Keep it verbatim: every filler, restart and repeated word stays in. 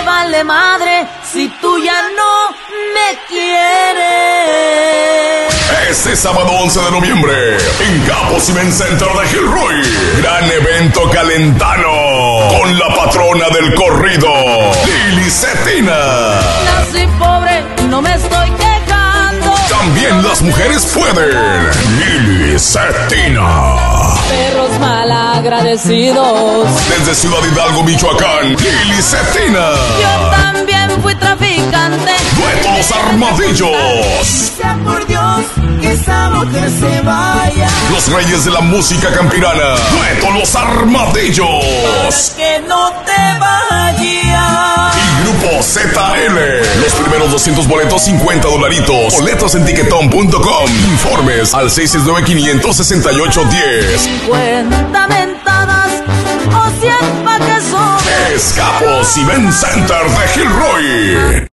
vale madre si tú ya no me quieres. Este sábado once de noviembre, en Capo Cement Center de Gilroy, gran evento calentano, con la patrona del corrido, Lili Cetina. Nací pobre, no me estoy quejando. También las mujeres pueden, Lili Cetina. Perros malagradecidos. Desde Ciudad Hidalgo, Michoacán, Lili Cetina. Yo también fui traficante. Dueto Los Armadillos. Sea por Dios que esa mujer se vaya. Los reyes de la música campirana, Dueto Los Armadillos. Que no te vayas. Y Grupo Z L. Los primeros doscientos boletos, cincuenta dolaritos. Boletos en tiquetón punto com. Informes al seis seis nueve, cinco seis ocho, uno cero. cincuenta mentadas o cien pa' que son. Es Capo Cement Center de Gilroy.